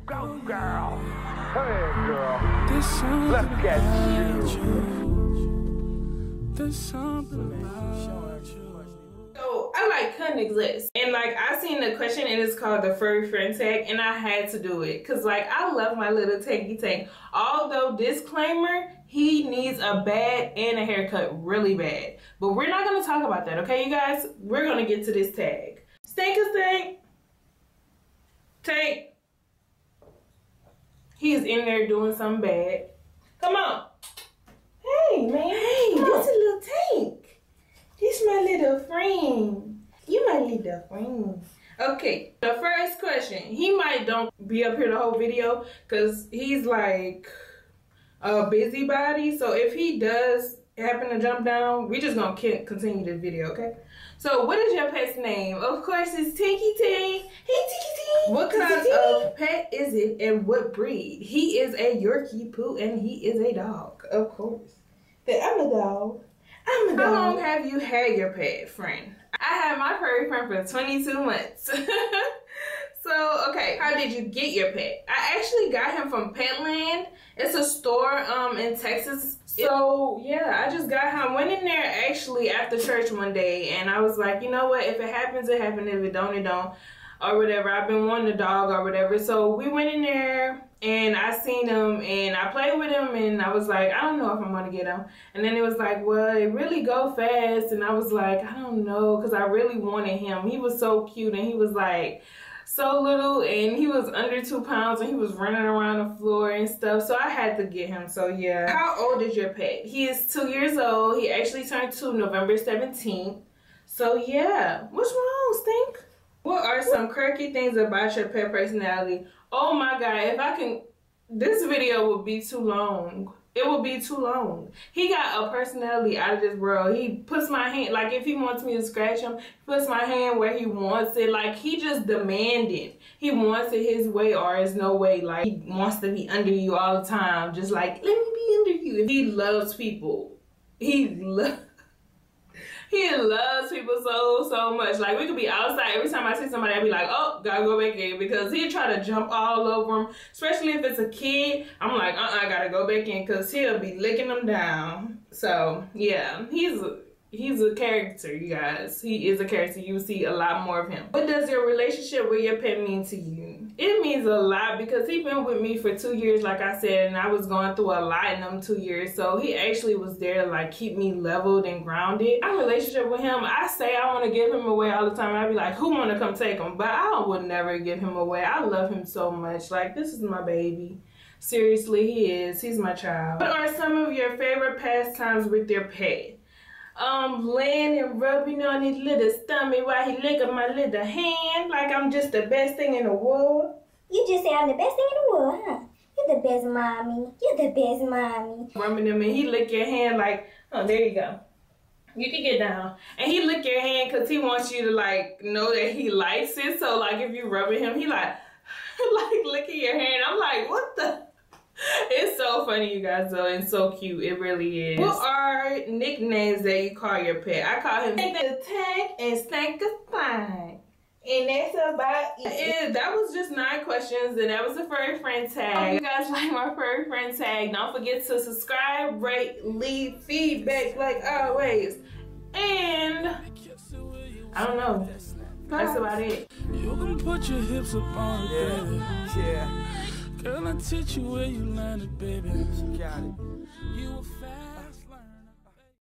Go, girl. Come here, girl. Look at you. There's something about you. So I like couldn't exist, and like I seen the question and it's called the furry friend tag, and I had to do it because like I love my little taggy tag. Although disclaimer, he needs a bad and a haircut really bad, but we're not gonna talk about that, okay, you guys? We're gonna get to this tag. Stank. He's in there doing something bad. Come on. Hey man. Hey, this a little Tank. This my little friend. You my little friend. Okay, the first question. He might don't be up here the whole video because he's like a busybody. So if he does happen to jump down, we just gonna continue this video, okay? So what is your pet's name? Of course it's Tinky Tink. Hey Tinky Tink. What kind of pet is it and what breed? He is a Yorkie Poo and he is a dog, of course. I'm a dog. How long have you had your pet friend? I had my furry friend for 22 months. So, okay, how did you get your pet? I actually got him from Petland. It's a store in Texas. So, yeah, I just got him. Went in there actually after church one day, and I was like, you know what? If it happens, it happens. If it don't, it don't. Or whatever. I've been wanting a dog or whatever. So, we went in there, and I seen him, and I played with him, and I was like, I don't know if I'm going to get him. And then it was like, well, it really go fast. And I was like, I don't know, because I really wanted him. He was so cute, and he was like so little, and he was under 2 pounds, and he was running around the floor and stuff, so I had to get him. So yeah. How old is your pet? He is 2 years old. He actually turned 2 November 17th. So yeah. What's wrong, Stink? What are some quirky things about your pet personality? Oh my god, if I can, this video would be too long. It would be too long. He got a personality out of this world. He puts my hand, like if he wants me to scratch him, he puts my hand where he wants it. Like he just demanding. He wants it his way or it's no way. Like he wants to be under you all the time. Just like, let me be under you. He loves people. He loves people so much. Like we could be outside. Every time I see somebody, I'd be like, oh, gotta go back in, because he'll try to jump all over them. Especially if it's a kid. I'm like, gotta go back in, because he'll be licking them down. So yeah, he's a character, you guys. He is a character. You will see a lot more of him. What does your relationship with your pet mean to you? It means a lot, because he's been with me for 2 years, like I said, and I was going through a lot in them 2 years. So he actually was there to like keep me leveled and grounded. My relationship with him, I say I want to give him away all the time. I'd be like, who want to come take him? But I would never give him away. I love him so much. Like, this is my baby. Seriously, he is. He's my child. What are some of your favorite pastimes with your pet? Laying and rubbing on his little stomach while he lick up my little hand like I'm just the best thing in the world. You just say I'm the best thing in the world, huh? You're the best mommy. You're the best mommy. Rubbing him and he lick your hand like, oh, there you go. You can get down. And he lick your hand because he wants you to like know that he likes it. So like if you rubbing him, he like licking your hand. I'm like, what the? It's so funny, you guys, though, and so cute. It really is. What are nicknames that you call your pet? I call him Stank the Tank and Stank the Fine. And that's about it. That was just 9 questions, and that was the furry friend tag. If you guys like my furry friend tag, don't forget to subscribe, rate, leave feedback like always. And I don't know. That's about it. You can put your hips up on it, baby. Yeah. Girl, I teach you where you landed, baby. Got it. You